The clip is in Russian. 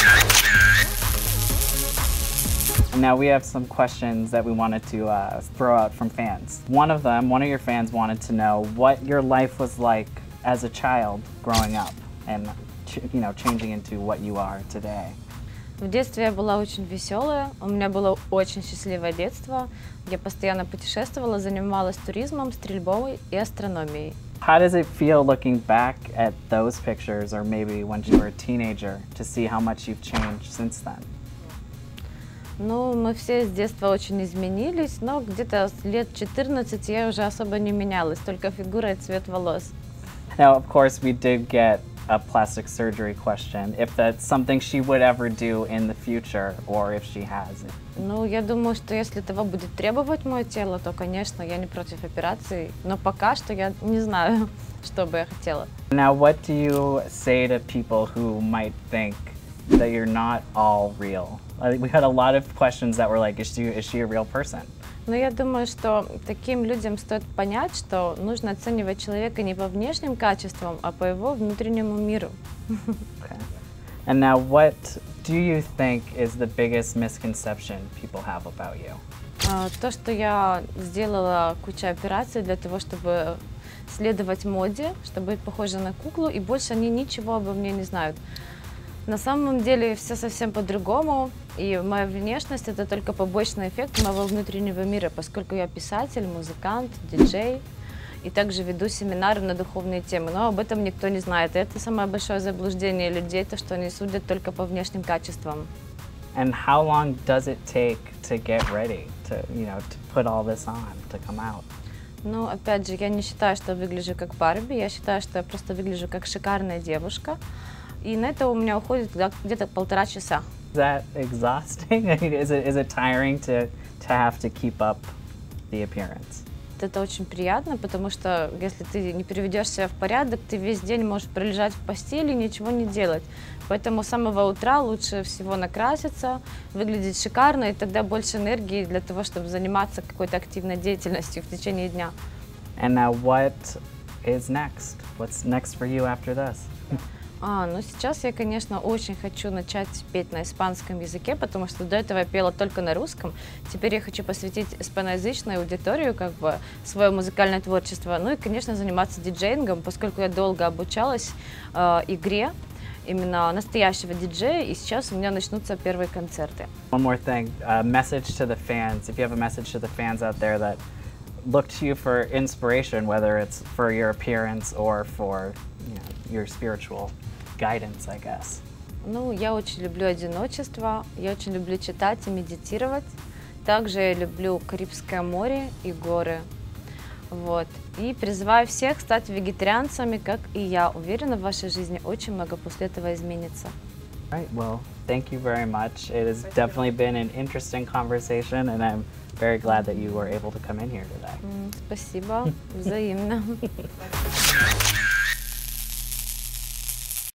Now we have some questions that we wanted to throw out from fans. One of your fans wanted to know what your life was like as a child growing up and changing into what you are today. В детстве я была очень веселая, у меня было очень счастливое детство. Я постоянно путешествовала, занималась туризмом, стрельбой и астрономией. How does it feel looking back at those pictures, or maybe when you were a teenager, to see how much you've changed since then? Ну, мы все с детства очень изменились, но где-то с лет 14 я уже особо не менялась, только фигура и цвет волос. Now, of course, we did get a plastic surgery question, if that's something she would ever do in the future, or if she has it. Ну, я думаю, что если этого будет требовать мое тело, то, конечно, я не против операции, но пока что я не знаю, что бы я хотела. Now, what do you say to people who might think that you're not all real? We had a lot of questions that were like, is she a real person? Но я думаю, что таким людям стоит понять, что нужно оценивать человека не по внешним качествам, а по его внутреннему миру. Okay. And now, what do you think is the biggest misconception people have about you? То, что я сделала кучу операций для того, чтобы следовать моде, чтобы быть похожа на куклу, и больше они ничего обо мне не знают. На самом деле все совсем по-другому, и моя внешность — это только побочный эффект моего внутреннего мира, поскольку я писатель, музыкант, диджей, и также веду семинары на духовные темы, но об этом никто не знает. И это самое большое заблуждение людей, то, что они судят только по внешним качествам. And how long does it take to get ready, to put all this on, to come out? Ну, опять же, я не считаю, что выгляжу как Барби, я считаю, что я просто выгляжу как шикарная девушка. И на это у меня уходит где-то 1,5 часа. Is that exhausting? I mean, is it tiring to have to keep up the appearance? Это очень приятно, потому что если ты не приведешь себя в порядок, ты весь день можешь пролежать в постели и ничего не делать. Поэтому с самого утра лучше всего накраситься, выглядеть шикарно, и тогда больше энергии для того, чтобы заниматься какой-то активной деятельностью в течение дня. And now what is next? What's next for you after this? Ну сейчас я, конечно, очень хочу начать петь на испанском языке, потому что до этого я пела только на русском. Теперь я хочу посвятить испаноязычной аудиторию, свое музыкальное творчество. Ну и, конечно, заниматься диджеингом, поскольку я долго обучалась игре именно настоящего диджея, и сейчас у меня начнутся первые концерты. One more thing, a message to the fans. If you have a message to the fans out there that look to you for inspiration, whether it's for your appearance or for your spiritual guidance, I guess. Ну, я очень люблю одиночество, я очень люблю читать и медитировать. Также я люблю Карибское море и горы. Вот. И призываю всех стать вегетарианцами, как и я. Уверена, в вашей жизни очень много после этого изменится. Right, well, thank you very much. It has definitely been an interesting conversation, and I'm very glad that you were able to come in here today. Спасибо, взаимно.